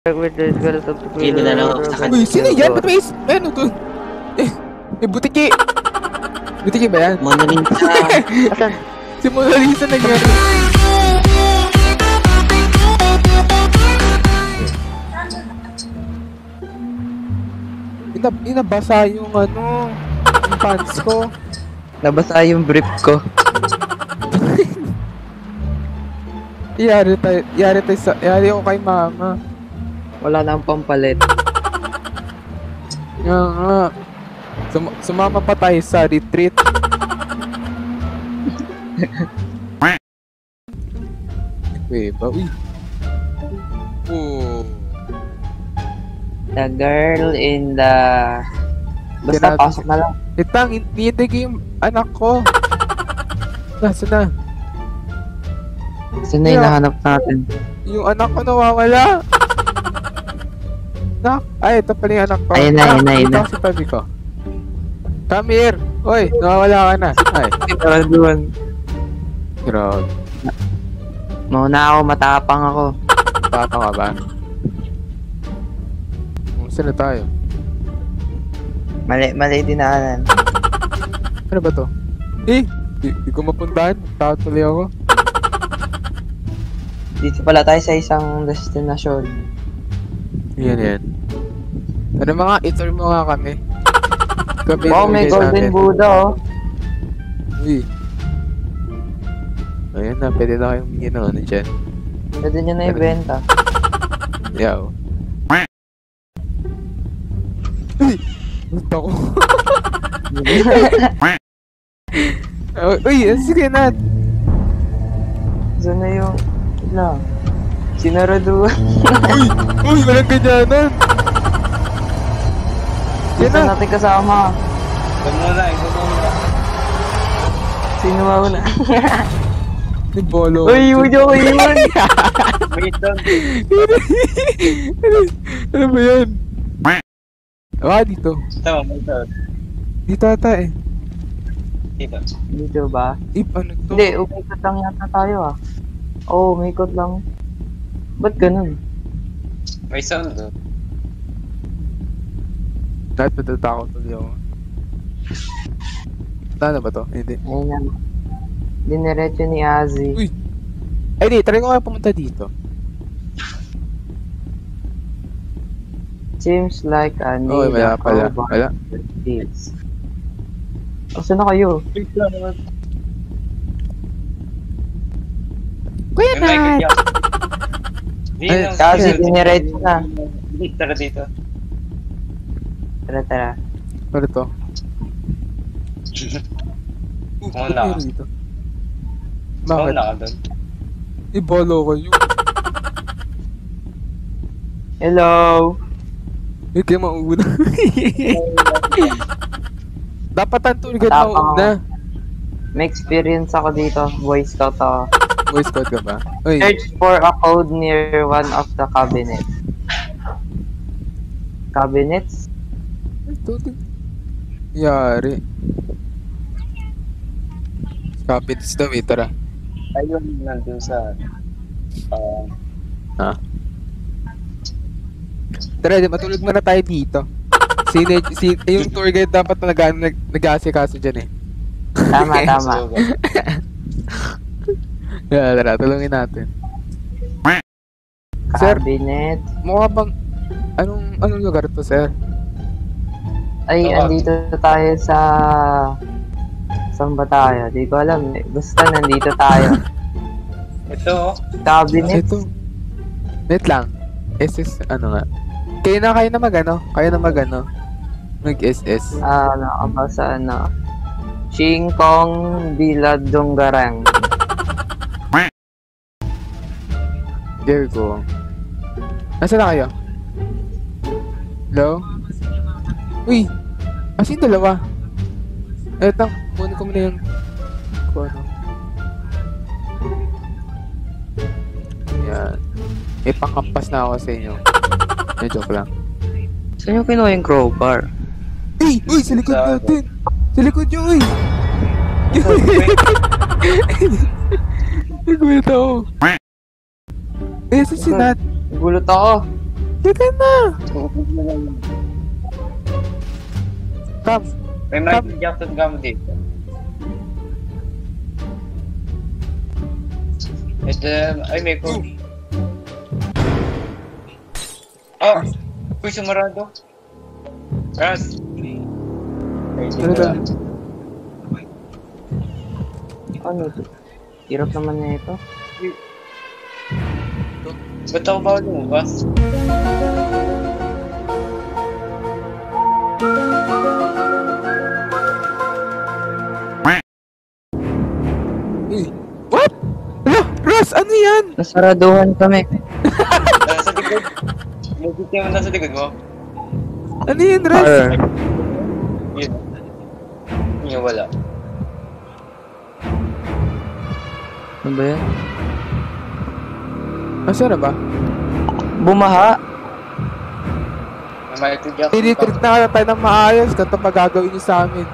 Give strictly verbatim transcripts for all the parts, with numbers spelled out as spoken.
With the skills of the Hindi na lang sa kanya. Uy, sino yan? Ba't may is... Ano to? Eh, eh, butiki! Butiki ba yan? Mona Lisa. Asan? Si Mona Lisa na yan. Ina, inabasa yung ano, yung pants ko. Nabasa yung brief ko. Iyari tayo, iyari tayo sa, iyari ako kay mama. Wala na ang pampalit. Nga nga. Sum sumama pa tayo sa retreat. Wait, ba? Uy. Oh. The girl in the... Basta Grabe. pasok na lang. Itang, initig yung anak ko. Nasa na? Saan na yung nahanap natin? Yung anak ko nawawala. Nak, ay, ito pala yung anak ko. Ayun na, ayun na, ayun na. Ito si tabi ko. Come here. Oy, nawawala ka na. Ay, Graduan. grabe. Mauna ako, matapang ako. Bata ka ba? Saan na tayo? Mali, mali dinaanan. Ano ba to? Eh, di, di ko mapuntahan. Takot tuloy ako. Dito pala tayo sa isang destinasyon. Yan, yan. Ano mga, itur mo nga kami. Kami, Wow, may bigay golden natin. Buddha oh. Uy. Ayan na, pwede na kayong bigyan ng ano dyan. Pwede nyo na ibenta. Yaw. Uy! Gusto ko. Oh, uy, sige na. Saan na yung... Wala. Sinaraduan. Uy! Uy, walang ganyanan. Yan Sino na. natin kasama? Ito muna, ito muna. Sino mauna? Ni Bolo. Uy, huwag ako yun! Wait lang. ano, ano ba yan? Ah, dito. Tama, may ito. Dito ata eh. Dito. Dito ba? Ip, ano to? Hindi, umikot lang yata tayo ah. Oo, oh, umikot lang. Ba't ganun? May sound doon. Kahit natatakot tuloy ako. Saan na ba to? Hindi. Ayun na. Diniretso ni Azzy. Uy! Ay di, try ko kaya pumunta dito. Seems like a need Oh, wala a pala. crowbar Wala. with this. Asa na kayo? Wait lang naman. Kuya May mic Nat! yan. Di Ay, lang. Kasi Sige. diniretso na. Dito, tara dito. Tara, tara. Ano to? Wala. Ano dito? Bakit? Bakit? Wala ka doon. Ibolo ko yun. Hello! Hindi kayo mauna. Dapat ang tour guide Tapang mauna. May experience ako dito. Boy Scout ako. Boy Scout ka ba? Uy, Search for a code near one of the cabinets. Cabinets? ito din. Yari. Capits daw eh, tara. Ayun, nandun sa... Uh, Ha? Tara, di, matulog muna tayo dito. Si, si, yung tour guide dapat na nag- nag nag-aasikaso dyan eh. Tama, tama. Yeah, tara, tulungin natin. Sir, Cabinet. mukha bang... Anong, anong lugar to, sir? Ay, Tawag. andito tayo sa... Saan ba tayo? Di ko alam eh. Basta nandito tayo. ito, oh. Cabinet. Ito. Wait lang. S S, ano nga? Kayo na, kayo na mag ano? Kayo na mag ano? Mag-S S. Ah, nakabasa na. Chingkong Biladonggarang. There you go. Nasaan na kayo? Hello? Uy! Asin dalawa? Eto, muna ko muna yung... Kung ano. Yan. May pangkampas na ako sa inyo. Eh, joke lang. Saan yung kinuha yung crowbar? Uy! Uy! Sa likod Sa- natin! Sa likod nyo, uy! Nagwit ako. Eh, sa sinat. Gulot ako. Dito na! Come! May Michael Jackson ka mo dito. Ito, ay may ko. Oh! Uy, sumarado. Ras! Ay, Ano dito ba? lang. Ano to? Hirap naman na ito. Ba't ako bawal lumabas? Eh, what? Ano? Ross, ano yan? Nasaraduhan kami. Nasa likod. May bigyan mo nasa likod mo. Ano yan, Ross? Or, Yun. Yun, wala. ano ba yan? Asa na ba? Bumaha. May Michael Jackson Tinitreat na kaya tayo ng maayos. Ganito pa gagawin niyo sa amin.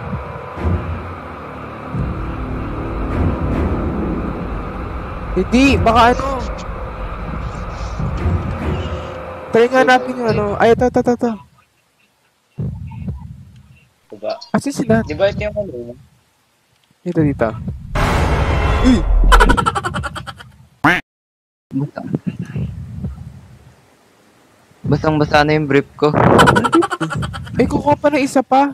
Hindi, baka ano. Try nga natin yung ano. Ay, ito, ito, ito, ito. Diba? Kasi sila. Di ba ito yung ano? Dito, dito. Uy! Basta. Basang-basa na yung brief ko. Ay, kukuha pa na isa pa.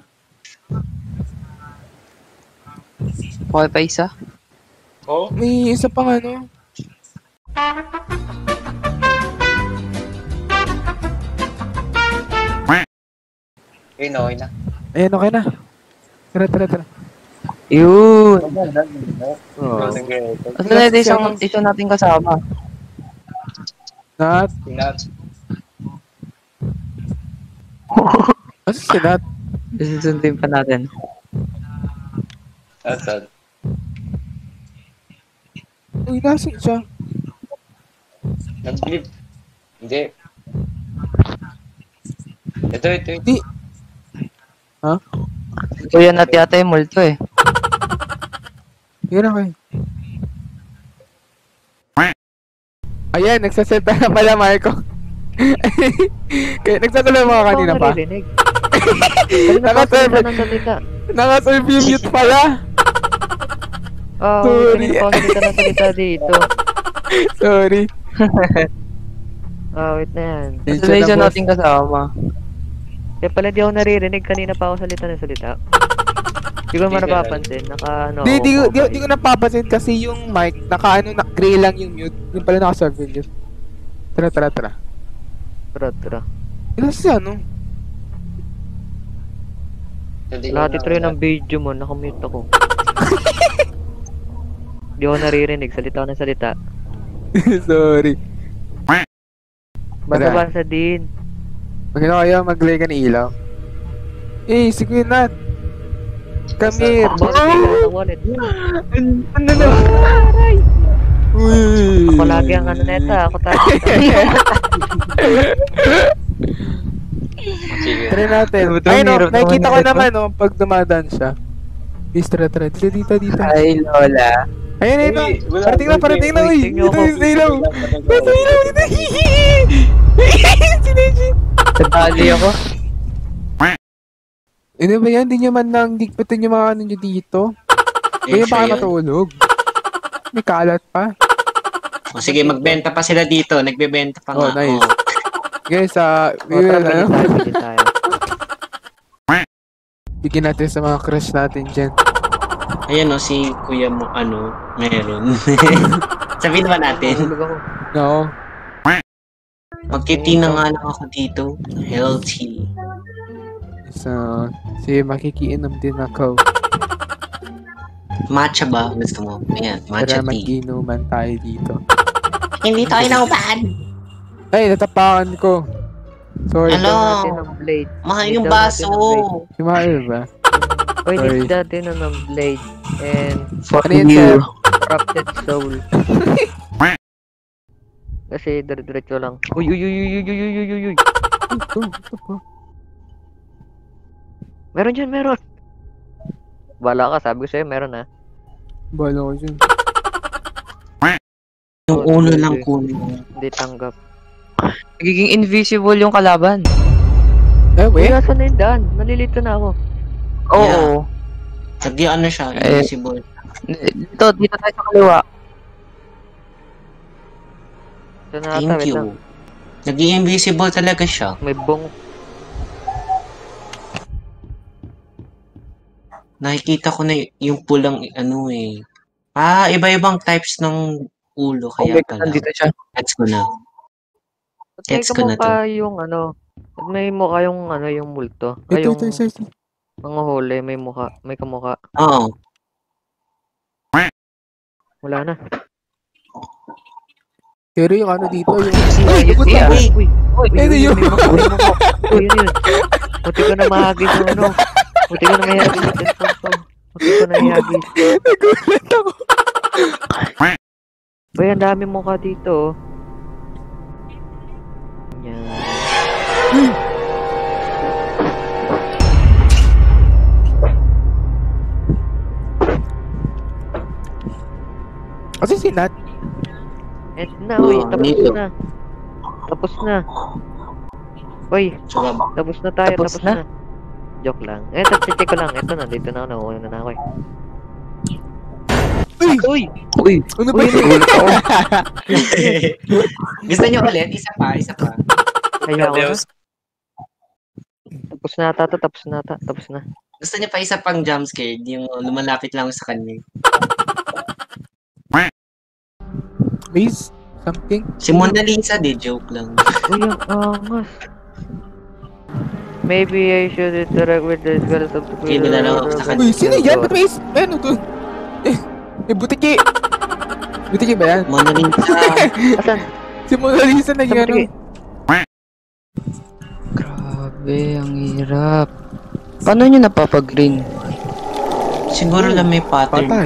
Okay pa isa? Oh? May isa pang ano. Okay na, okay na. Ayan, okay na. Tara, tara, tara. Yun! Oh. Asa na ito isang isa nating kasama? Nat. Pinat. Asa si Nat? Susundin pa natin. Asan? Uy, nasan siya? Nag-blip. Hindi. Ito, ito, ito. Hindi. Ha? Ito yan at yata yung multo eh. Yun ako eh. Ayan, nagsasalta na pala, Marco. Kaya nagsasalta mga kanina pa. Kanina pa ako Nakaserve. salita ng salita. Nakaserve yung mute pala. Ah, Sorry. kanina pa ako salita ng salita dito. Sorry. Ah, wait na yan. Asa na isa nating kasama? Kaya pala di ako naririnig, kanina pa ako salita ng salita. Di ko naman Hindi ka napapansin, naka ano Di, di, ako, di, di, di ko napapansin kasi yung mic, naka ano, na, gray lang yung mute. Yung pala naka-serve yung mute. Tara, tara, tara. Tara, tara. Ilan siya, no? Lahat ito rin ng video mo, nakamute ako. Di ako naririnig, salita ako ng salita. Sorry. Basa-basa din. Magkano kayo, mag-lay ka ng ilaw. Eh, si Queen Nat. Come here. Bakit bigla ng wallet? Ano na? Uy. Ako lagi ang ano neta, ako tayo. Sige. Try natin. Ito, Ay, no, hirap naman nakikita ko nito. naman, no, pag dumadaan siya. Please, tara, tara. Dito, dito, dito. Ay, Lola. Ayun, ayun, Uy, ayun. wala, Parating na, wait, parating na, wait, uy. wait, Dito, wait, sa ilaw. Dito, ilaw, dito. Si Neji. Sadali ako. Ano ba yan? Hindi nyo man lang digpitin yung mga ano nyo dito. Kaya baka matulog. May kalat pa. O sige, magbenta pa sila dito. Nagbebenta pa Oh, nga. nice. Oh. Guys, ah, O, tara, uh, ano, bigyan tayo, bigyan tayo. bigyan natin sa mga crush natin dyan. Ayan o, si kuya mo, ano, meron. Sabihin ba natin? Nahulog ako. No. Magkitina nga lang ako dito. Healthy. So, sige, makikiinom din ako. Matcha ba? Gusto mo? Ayan, matcha Para tea. mag-inuman tayo dito. Hindi tayo naupahan. Ay, natapakan ko. Sorry. Hello? Bigyan natin ng blade. Mahal Bigyan yung natin baso. ng blade. Kumahal ba? Pwede Sorry. natin na ng blade and For Ano yun, sir? you. corrupted soul. Kasi dire-diretso lang. Uy, uy, uy, uy, uy, uy, uy, uy, uy. Ito, ito po. Meron dyan, meron. Bala ka, sabi ko sa'yo, meron ah. Bala ko dyan. Yung ulo lang kunin. Hindi tanggap. Nagiging invisible yung kalaban. Eh, Uy, wait. nasa na yung daan? Nalilito na ako. Oo. Nag ano siya, Eh. invisible. Dito, dito tayo sa kaliwa. Ito na ata, Thank wait lang. you. Nag-invisible talaga siya. May bong. Nakikita ko na y- yung pulang ano eh. Ah, iba-ibang types ng ulo Oh kaya my God, pala. nandito siya. Gets ko na. At may Gets ko na kamukha yung ano. At may mukha yung ano, yung multo. Ay, Ito, yung ito, ito, ito. mga huli, may mukha. May kamukha. Oo. Wala na. Pero yung ano dito, yung... Uy, Uy, uy, puta! uy, uy, uy, Ano uy, yun? may mukha, may mukha. Uy, yun yun. Buti ko na mahagis yung ano. Buti ko na may hagis yung cellphone ko. Buti ko na may hagis. Nagulat ako. Uy, ang dami mukha dito. oh. Yan. Kasi si Nat. Eto na, uy, Oh, tapos dito. na. Tapos na. Uy, Tsaka, tapos na tayo, Tapos tapos, na? na. Joke lang. Eto, check ko lang. Eto na, dito na ako, nauuna na ako eh. Uy! Uy! Uy, Ano ba Uy, yun? nagulat ako. gusto niyo ulit? Isa pa, isa pa. Kaya ako na. Tapos na ata to, tapos na ata, tapos na. Gusto niya pa isa pang jump scare, yung lumalapit lang sa kanya. Please? Something? Si Mona Lisa, di joke lang. Uy, ang angas. Maybe I should interact with the girls of the Okay, nilalang ako sa kanya. Uy, sino yan? Ba't may... may ano to? Eh, eh, butiki! Butiki ba yan? Mona Lisa. Asan? Si Mona Lisa na Saan yan. butiki? Grabe, ang hirap. Paano nyo napapag-green? Siguro lang may pattern. Patay.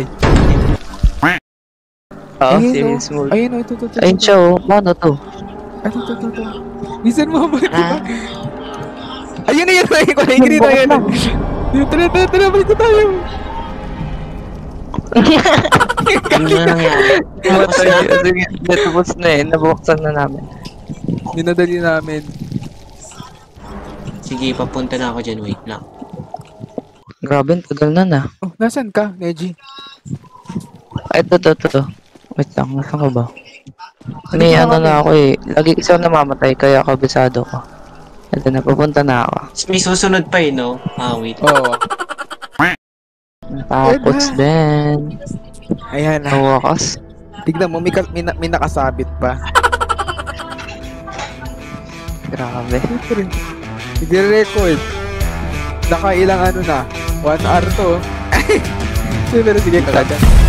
Oo, Ayun, si oh. Miss Moore. Ayun, oh, ito, ito, ito. Ayun siya, oh. Paano to? Ito, ito, ito, ito. Minsan mo ba? Ah, Ayun na yun, ayun ko na yung grito, ayun. Tara, tara, tara, balik na tayo. Ano na nangyari? Tapos Matay. na. Sige, natapos na eh. Nabuksan na namin. Dinadali namin. Sige, papunta na ako dyan. Wait lang. Grabe, ang tagal na na. Oh, nasan ka, Neji? Ay, ito, ito, ito. Wait lang, nasan ka ba? May ano na ako eh. Lagi kasi ako namamatay, kaya kabisado ko. Ito na, papunta na ako. May susunod pa eh, no? Ah, wait. Oo. Tapos din. Ayan na. Ang wakas. Tignan mo, may, ka- may, na- may nakasabit pa. Grabe. Siyempre. Nagre-record. Nakailang ano na. One hour to. Siyempre, sige, kagad.